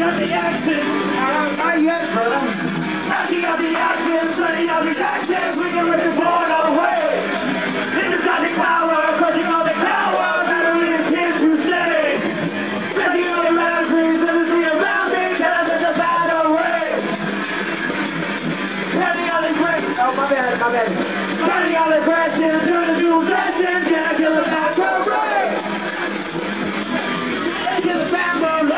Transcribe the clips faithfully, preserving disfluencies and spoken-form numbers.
the action. Not yet, brother. Knocking out the action, turning out the action. We can rip the board away. Energizing power, crushing all the power. Battery is here to stay. Stretching all the boundaries, let us see around me. Tell us it's a battle way. Turning all the great. Oh, my bad, my bad. Turning all the aggression, turn the new session. Can I kill the battle way? Kill the family.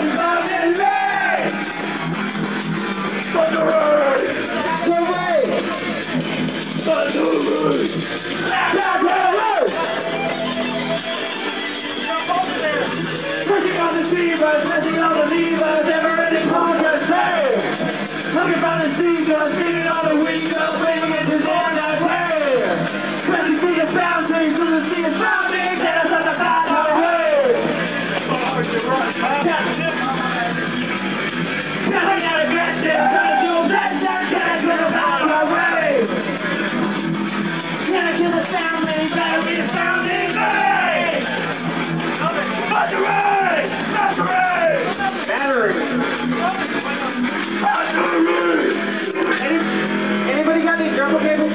Pushing on the levers, messing on the levers, never-ending progress, hey! Looking for the seagulls, singing on the windows, bringing it to their night, hey! Pressing through the boundaries, through the sea of surroundings, get us on the battle, hey! Nothing out aggressive, trying to do obsession, can I kill the battle, hey! Can I kill the family, battery is founding, hey! Battery! Battery! Any, anybody got any jumper cables?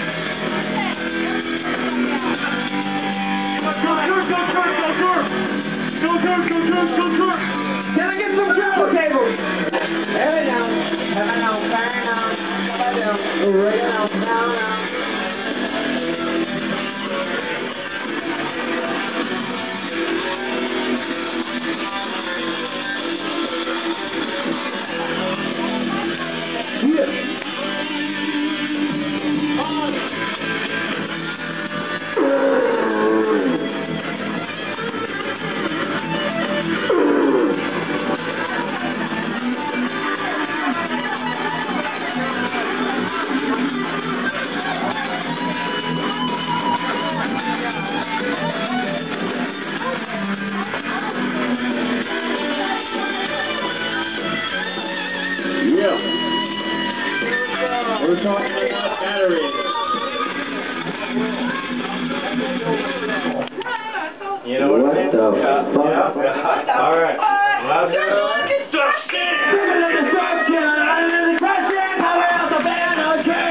Go, go, go, go, go, go! Go, go, go, go, go, go! Can I get some jumper cables? Heavy down, heavy down, fire down, heavy down, right down, down, down. We're talking about batteries. You know what, what I mean? The yeah. Fuck? Yeah. All right. Well, destruction! Destruction! Destruction! Power out the banner!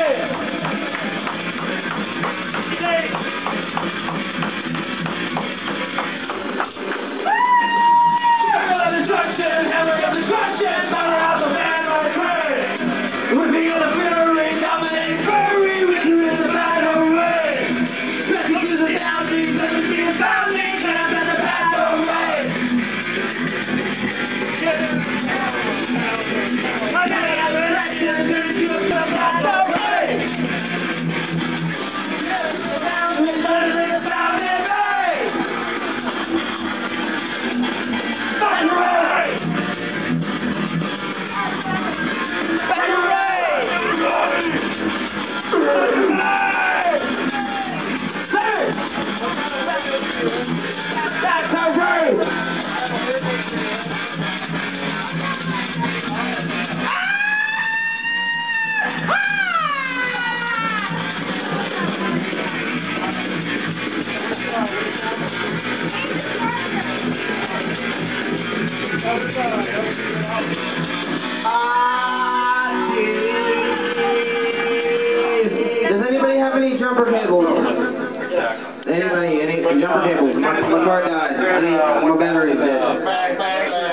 Destruction! Hammer of destruction! Power out the banner! We're being the fury, dominating fury, with you in the battle way. Pressing to the boundaries, let us be a family, and I'm in the battle way. I gotta have an action, turn to a battle way. Boundaries, let us be a family way. Battle way. Battle way. That's our road! Does anybody have any jumper cables? Anybody, any jumper cables? My, my car died. I need my battery's dead.